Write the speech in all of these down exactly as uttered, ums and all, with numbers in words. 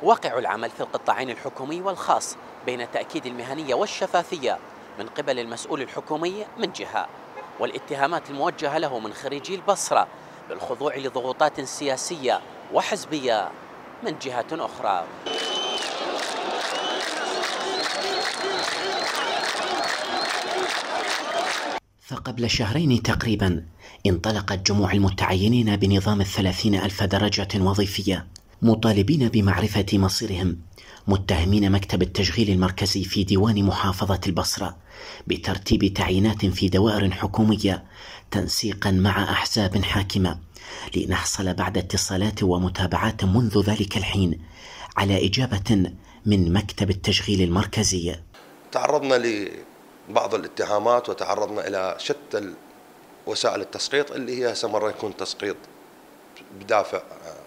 واقع العمل في القطاعين الحكومي والخاص بين تأكيد المهنية والشفافية من قبل المسؤول الحكومي من جهة، والاتهامات الموجهة له من خريجي البصرة بالخضوع لضغوطات سياسية وحزبية من جهة أخرى. فقبل شهرين تقريبا انطلقت جموع المتعينين بنظام الثلاثين ألف درجة وظيفية مطالبين بمعرفة مصيرهم، متهمين مكتب التشغيل المركزي في ديوان محافظة البصرة بترتيب تعيينات في دوائر حكومية تنسيقا مع أحزاب حاكمة، لنحصل بعد اتصالات ومتابعات منذ ذلك الحين على إجابة من مكتب التشغيل المركزي. تعرضنا لبعض الاتهامات وتعرضنا إلى شتى وسائل التسقيط اللي هي مرة يكون تسقيط بدافع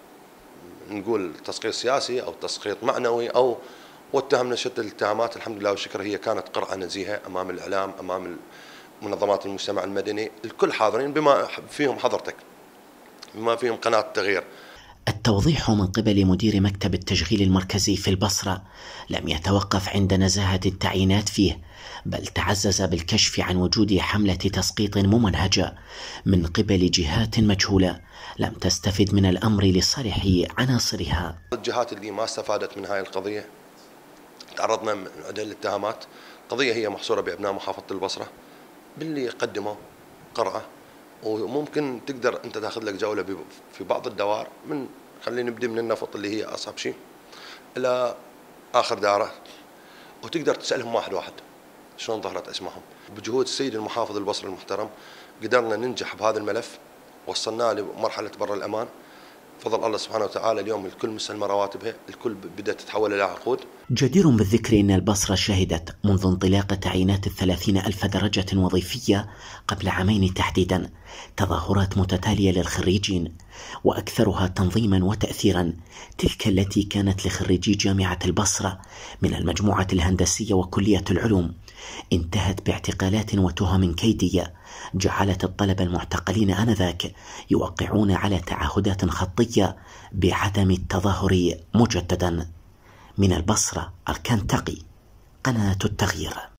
نقول تسقيط سياسي أو تسقيط معنوي، أو واتهمنا شتى الاتهامات. الحمد لله والشكر هي كانت قرعة نزيهة أمام الإعلام، أمام منظمات المجتمع المدني، الكل حاضرين بما فيهم حضرتك، بما فيهم قناة التغيير. التوضيح من قبل مدير مكتب التشغيل المركزي في البصرة لم يتوقف عند نزاهة التعيينات فيه، بل تعزز بالكشف عن وجود حملة تسقيط ممنهجة من قبل جهات مجهولة لم تستفد من الأمر لصالح عناصرها. الجهات اللي ما استفادت من هاي القضية تعرضنا من عدة الاتهامات. قضية هي محصورة بأبناء محافظة البصرة باللي قدموا قرعة، وممكن تقدر أنت تاخذ لك جولة في بعض الدوائر، من خلينا نبدأ من النفط اللي هي أصعب شيء إلى آخر دارة، وتقدر تسألهم واحد واحد شلون ظهرت اسمهم. بجهود السيد المحافظ البصري المحترم قدرنا ننجح بهذا الملف، وصلناه لمرحلة بر الأمان بفضل الله سبحانه وتعالى. اليوم الكل مستلمة رواتبها، الكل بدأت تتحول إلى عقود. جدير بالذكر أن البصرة شهدت منذ انطلاق تعيينات الثلاثين ألف درجة وظيفية قبل عامين تحديدا تظاهرات متتالية للخريجين، وأكثرها تنظيما وتأثيرا تلك التي كانت لخريجي جامعة البصرة من المجموعة الهندسية وكلية العلوم، انتهت باعتقالات وتهم كيدية جعلت الطلبة المعتقلين آنذاك يوقعون على تعهدات خطية بعدم التظاهر مجددا. من البصرة أركان تقي، قناة التغيير.